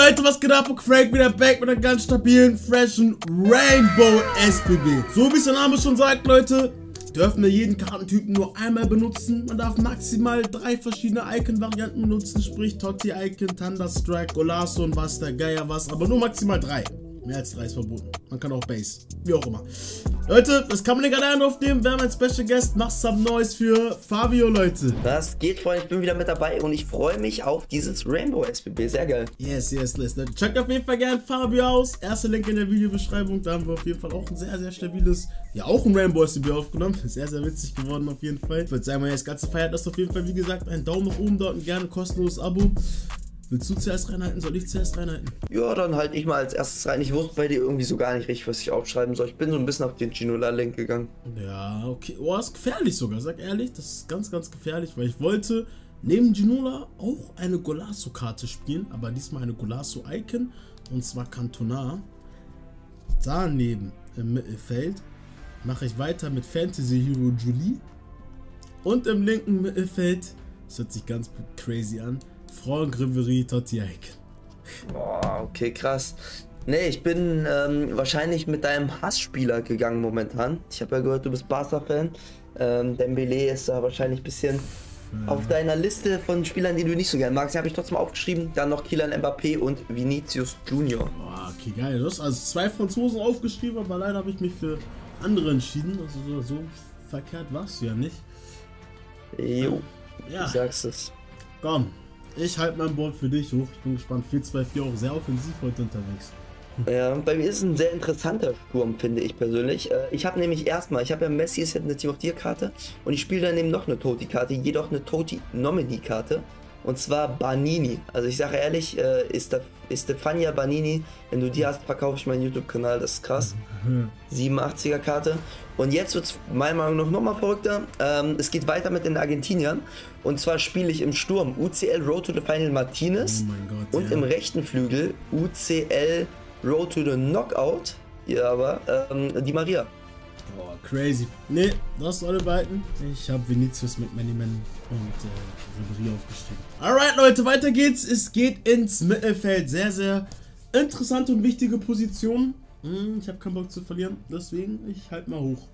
Leute, was geht ab? Frank wieder back mit einer ganz stabilen, freshen Rainbow SBB. So wie es der Name schon sagt, Leute, dürfen wir jeden Kartentypen nur einmal benutzen. Man darf maximal 3 verschiedene Icon-Varianten benutzen, sprich Totti-Icon, Thunderstrike, Golasso und was der Geier was, aber nur maximal 3. Mehr als 3 ist verboten. Man kann auch Base. Wie auch immer. Leute, das kann man nicht alleine aufnehmen. Wir haben einen Special Guest. Macht some Noise für Fabio, Leute. Was geht, Freunde? Ich bin wieder mit dabei und ich freue mich auf dieses Rainbow SBB. Sehr geil. Yes. Checkt auf jeden Fall gerne Fabio aus. Erster Link in der Videobeschreibung. Da haben wir auf jeden Fall auch ein sehr stabiles, ja auch ein Rainbow SBB aufgenommen. Sehr witzig geworden auf jeden Fall. Ich würde sagen, wenn ihr das Ganze feiert, lasst auf jeden Fall, wie gesagt, einen Daumen nach oben dort und gerne ein kostenloses Abo. Willst du zuerst reinhalten? Soll ich zuerst reinhalten? Ja, dann halte ich mal als erstes rein. Ich wusste bei dir irgendwie so gar nicht richtig, was ich aufschreiben soll. Ich bin so ein bisschen auf den Ginola-Link gegangen. Ja, okay. Oh, das ist gefährlich sogar. Sag ehrlich, das ist ganz gefährlich, weil ich wollte neben Ginola auch eine Golasso-Karte spielen, aber diesmal eine Golasso-Icon, und zwar Cantona. Daneben im Mittelfeld mache ich weiter mit Fantasy Hero Julie. Und im linken Mittelfeld, das hört sich ganz crazy an, Franck Ribéry Totti Icon. Boah, okay, krass. Nee, ich bin wahrscheinlich mit deinem Hassspieler gegangen momentan. Ich habe ja gehört, du bist Barca-Fan. Dembélé ist da wahrscheinlich ein bisschen auf deiner Liste von Spielern, die du nicht so gerne magst. Die habe ich trotzdem aufgeschrieben. Dann noch Kylian Mbappé und Vinicius Junior. Boah, okay, geil. Du hast also 2 Franzosen aufgeschrieben, aber leider habe ich mich für andere entschieden. Also so verkehrt warst du ja nicht. Jo, ja. Du sagst es. Komm. Ich halte mein Board für dich hoch. Ich bin gespannt. 4-2-4 auch sehr offensiv heute unterwegs. Ja, bei mir ist es ein sehr interessanter Sturm, finde ich persönlich. Ich habe nämlich erstmal, ich habe ja Messi, ist ja eine Team of the Year Karte und ich spiele daneben noch eine Totti-Karte, jedoch eine Totti-Nominee-Karte. Und zwar Banini. Also ich sage ehrlich, Stefania Banini, wenn du die hast, verkaufe ich meinen YouTube-Kanal, das ist krass. 87er Karte. Und jetzt wird es meiner Meinung nach nochmal verrückter. Es geht weiter mit den Argentiniern. Und zwar spiele ich im Sturm UCL Road to the Final Martinez. Oh mein Gott, und im rechten Flügel UCL Road to the Knockout. Ja, aber die Maria. Boah, crazy. Nee, das alle beiden. Ich habe Vinicius mit Manyman und Ribéry aufgeschrieben. Alright, Leute, weiter geht's. Es geht ins Mittelfeld. Sehr interessante und wichtige Position. Ich habe keinen Bock zu verlieren, deswegen ich halte mal hoch.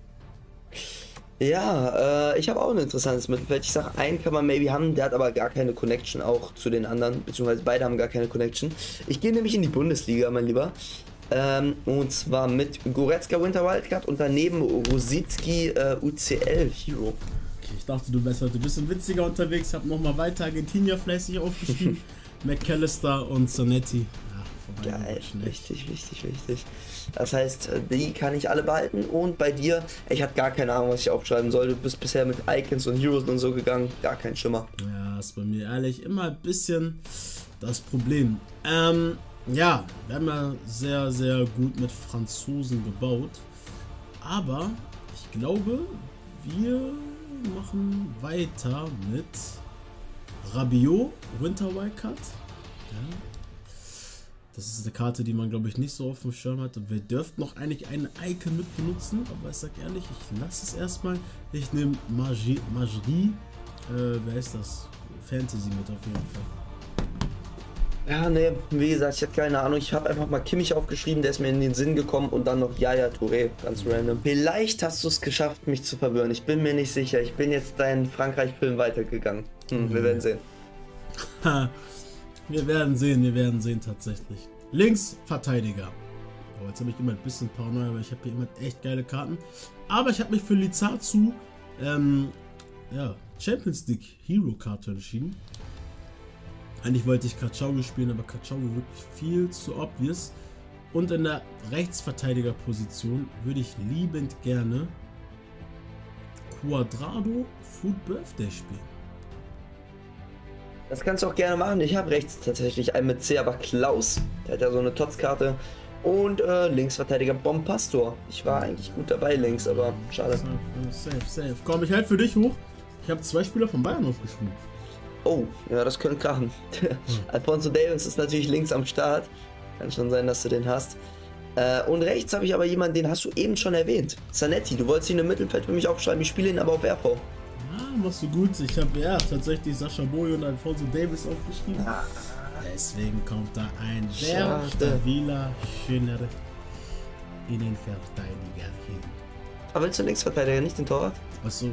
Ja, ich habe auch ein interessantes Mittelfeld. Ich sage, einen kann man maybe haben, der hat aber gar keine Connection auch zu den anderen, beziehungsweise beide haben gar keine Connection. Ich gehe nämlich in die Bundesliga, mein Lieber. Und zwar mit Goretzka Winter Wildcard und daneben Rosicki UCL Hero. Okay, ich dachte, du wärst heute ein bisschen witziger unterwegs. Ich habe nochmal weiter Argentinier fleißig aufgeschrieben. McAllister und Zanetti. Geil, wichtig. Das heißt, die kann ich alle behalten. Und bei dir, ich hatte gar keine Ahnung, was ich aufschreiben soll. Du bist bisher mit Icons und Heroes und so gegangen. Gar kein Schimmer. Ja, ist bei mir ehrlich immer ein bisschen das Problem. Ja, wir haben ja sehr gut mit Franzosen gebaut. Aber ich glaube, wir machen weiter mit Rabiot, Winter Wildcard. Ja. Das ist eine Karte, die man, glaube ich, nicht so auf dem Schirm hat. Und wir dürften noch eigentlich eine Icon mit benutzen. Aber ich sag ehrlich, ich lasse es erstmal. Ich nehme Magie. Wer ist das? Fantasy mit auf jeden Fall. Ja, ne, wie gesagt, ich hatte keine Ahnung. Ich habe einfach mal Kimmich aufgeschrieben, der ist mir in den Sinn gekommen. Und dann noch Yaya Touré, ganz random. Vielleicht hast du es geschafft, mich zu verwirren. Ich bin mir nicht sicher. Ich bin jetzt deinen Frankreich-Film weitergegangen. Wir werden sehen. Wir werden sehen tatsächlich. Linksverteidiger. Oh, jetzt habe ich immer ein bisschen Paranoia, aber ich habe hier immer echt geile Karten. Aber ich habe mich für Lizazu ja, Champions League Hero Karte entschieden. Eigentlich wollte ich Kachaui spielen, aber Kachaui wirklich viel zu obvious. Und in der Rechtsverteidigerposition würde ich liebend gerne Quadrado Food Birthday spielen. Das kannst du auch gerne machen. Ich habe rechts tatsächlich einen mit C, aber Klaus. Der hat ja so eine Tots-Karte. Und Linksverteidiger Bompastor. Ich war eigentlich gut dabei links, aber schade. Safe. Komm, ich halte für dich hoch. Ich habe 2 Spieler von Bayern aufgeschrieben. Oh, ja, das könnte krachen. Alphonso Davies ist natürlich links am Start. Kann schon sein, dass du den hast. Und rechts habe ich aber jemanden, den hast du eben schon erwähnt. Zanetti, du wolltest ihn im Mittelfeld für mich aufschreiben. Ich spiele ihn aber auf RV. Ja, machst du gut. Ich habe ja tatsächlich Sascha Boy und Alphonso Davies aufgeschrieben. Deswegen kommt da ein sehr Schade. stabiler, schöner Innenverteidiger hin. Aber willst du Linksverteidiger, nicht den Torwart? Achso.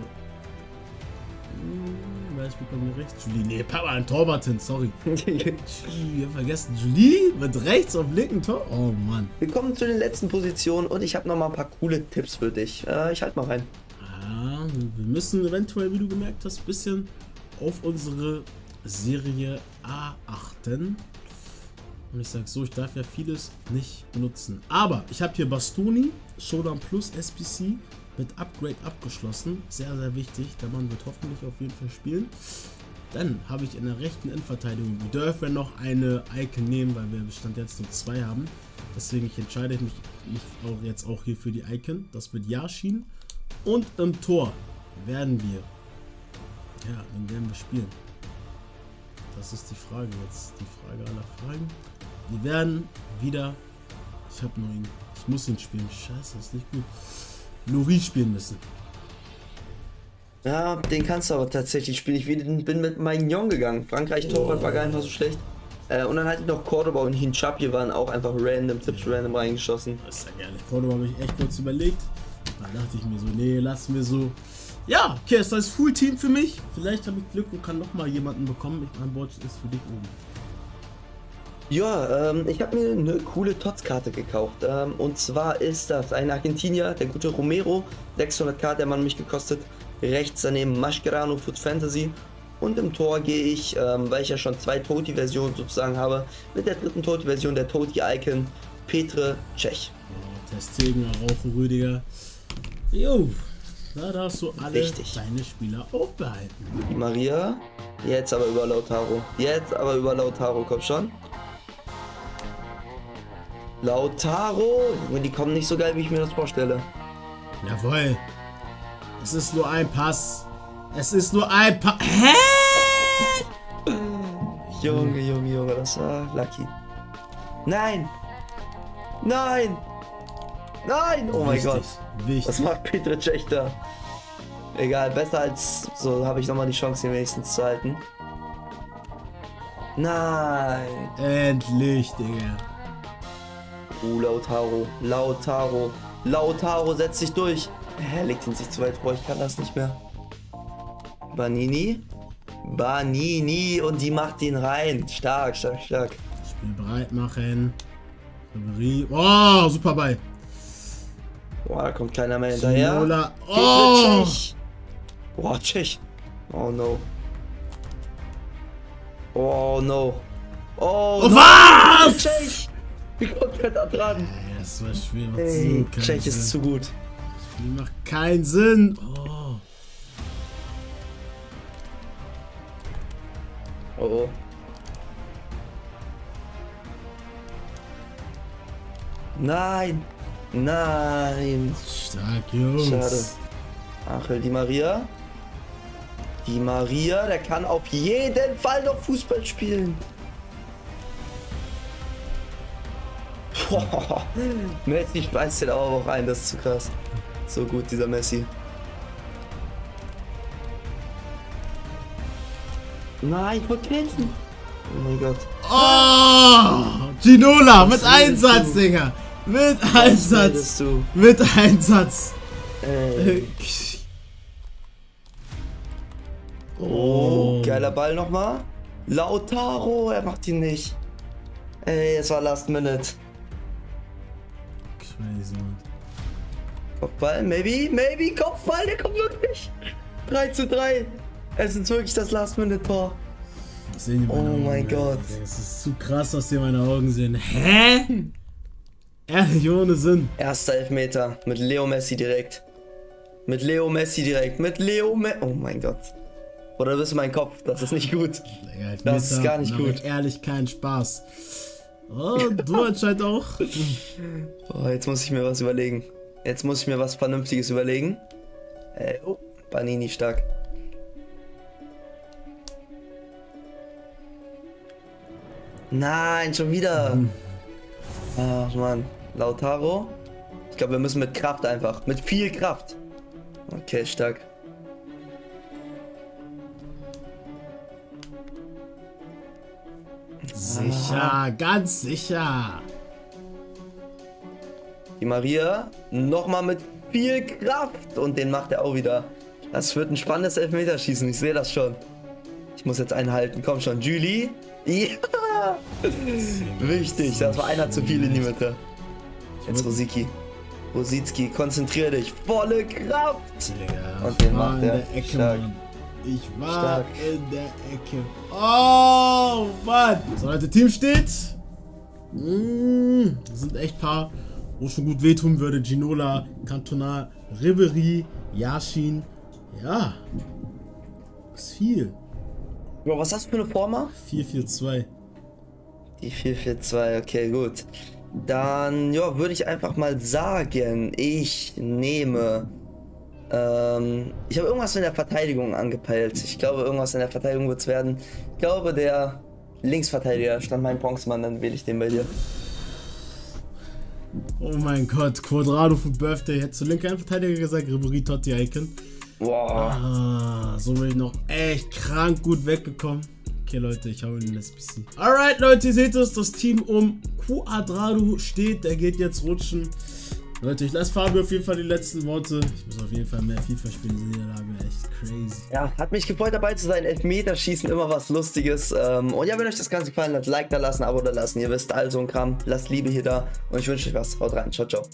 Wer spielt bei mir rechts? Julie. Nee, Papa, ein Torwart hin, sorry. Julie, wir haben vergessen. Julie mit rechts auf linken Tor. Oh Mann. Wir kommen zu den letzten Positionen und ich habe noch mal ein paar coole Tipps für dich. Ich halt mal rein. Ah, wir müssen eventuell, wie du gemerkt hast, ein bisschen auf unsere Serie A achten. Und ich sag so, ich darf ja vieles nicht benutzen. Aber ich habe hier Bastoni, Showdown Plus SPC mit Upgrade abgeschlossen. Sehr, sehr wichtig. Der Mann wird hoffentlich auf jeden Fall spielen. Dann habe ich in der rechten Innenverteidigung, wir dürfen noch eine Icon nehmen, weil wir Stand jetzt nur 2 haben. Deswegen entscheide ich mich auch jetzt auch hier für die Icon. Das wird Yashin. Und im Tor werden wir, ja, wen werden wir spielen? Das ist die Frage jetzt, die Frage aller Fragen. Wir werden wieder, ich muss ihn spielen, scheiße, das ist nicht gut. Loris spielen müssen. Ja, den kannst du aber tatsächlich spielen. Ich bin mit Maignan gegangen. Frankreich Torwart war gar nicht mal so schlecht. Und dann hatte ich noch Cordoba und Hinchapi waren auch einfach random Tipps, random reingeschossen. Das ist ja ehrlich, Cordoba habe ich echt kurz überlegt. Da dachte ich mir so, nee, lassen wir so. Ja, okay, das ist Full Team für mich. Vielleicht habe ich Glück und kann nochmal jemanden bekommen. Mein Board ist für dich oben. Ja, ich habe mir eine coole TOTS-Karte gekauft. Und zwar ist das ein Argentinier, der gute Romero. 600k, der Mann mich gekostet. Rechts daneben Mascherano Foot Fantasy. Und im Tor gehe ich, weil ich ja schon 2 Toti-Versionen sozusagen habe, mit der dritten Toti-Version der Toti-Icon Petr Cech. Oh, Testegen, Rauche, Rüdiger. Jo, da darfst du alle deine Spieler auch behalten. Die Maria, jetzt aber über Lautaro. Jetzt aber über Lautaro, komm schon. Lautaro, die kommen nicht so geil, wie ich mir das vorstelle. Jawohl. Es ist nur ein Pass. Es ist nur ein Pass. Hä? Junge, das war lucky. Nein! Nein! Nein! Oh mein Gott. Wichtig. Was macht Petr Cech da? Egal, besser als so habe ich nochmal die Chance, ihn wenigstens zu halten. Nein! Endlich, Digga. Lautaro setzt sich durch. Er legt ihn sich zu weit vor, ich kann das nicht mehr. Banini und die macht ihn rein. Stark. Spiel bereit machen. Oh, super Ball. Boah, da kommt keiner mehr hinterher. Ginola. Oh! Boah, Cech. Oh no. Oh no. Oh, was? Cech! Wie kommt der da dran? Das war schwer. Ey, Cech ist zu gut. Das Spiel macht keinen Sinn. Oh. Oh. Nein. Stark, Jungs. Schade. Angel Di Maria. Der kann auf jeden Fall noch Fußball spielen. Boah. Messi schmeißt den auch rein, das ist zu krass. So gut, dieser Messi. Nein, ich wollte kämpfen. Oh mein Gott. Oh! Ginola mit Einsatz, Digga. Mit Einsatz. Mit Einsatz. Oh, geiler Ball nochmal. Lautaro, er macht ihn nicht. Ey, es war Last Minute. Crazy, Mann. Kopfball, maybe, Kopfball, der kommt wirklich. 3:3. Es ist wirklich das Last-Minute-Tor. Oh mein Gott. Es ist zu krass, was hier meine Augen sehen. Hä? Ehrlich, ohne Sinn. Erster Elfmeter mit Leo Messi direkt. Oh mein Gott. Oder bist du mein Kopf? Das ist nicht gut. Das ist gar nicht gut. Ehrlich, kein Spaß. Oh, du anscheinend auch. Oh, jetzt muss ich mir was überlegen. Jetzt muss ich mir was Vernünftiges überlegen. Oh, Banini stark. Nein, schon wieder. Ach Mann. Lautaro. Ich glaube, wir müssen mit Kraft einfach. Mit viel Kraft. Okay, stark. Sicher, ganz sicher. Die Maria nochmal mit viel Kraft und den macht er auch wieder. Das wird ein spannendes Elfmeterschießen, ich sehe das schon. Ich muss jetzt einen halten, komm schon, Julie. Ja! Wichtig, das war einer zu viel in die Mitte. Jetzt Rositzky, konzentrier dich, volle Kraft. Digga, und den macht er. Ich war in der Ecke. Oh, Mann. So, Leute, Team steht. Das sind echt ein paar, wo schon gut wehtun würde. Ginola, Cantona, Ribery, Yashin. Ja. Das ist viel. Bro, was hast du für eine Forma? 4-4-2. Die 4-4-2, okay, gut. Dann, ja, würde ich einfach mal sagen, ich nehme... ich habe irgendwas in der Verteidigung angepeilt. Ich glaube, irgendwas in der Verteidigung wird es werden. Ich glaube, der Linksverteidiger stand mein Bronzemann, dann wähle ich den bei dir. Oh mein Gott, Quadrado für Birthday. Hättest du linker Verteidiger gesagt, Ribery, Totti, Icon. Wow. So bin ich noch echt krank gut weggekommen. Okay, Leute, ich hau in den SBC. Alright, Leute, ihr seht es, das Team um Quadrado steht. Der geht jetzt rutschen. Leute, ich lasse Fabio auf jeden Fall die letzten Worte. Ich muss auf jeden Fall mehr FIFA spielen, diese Niederlage echt crazy. Ja, hat mich gefreut dabei zu sein. Elfmeterschießen, immer was Lustiges. Und ja, wenn euch das Ganze gefallen hat, Like da lassen, Abo da lassen. Ihr wisst, all so ein Kram. Lasst Liebe hier da und ich wünsche euch was. Haut rein, ciao, ciao.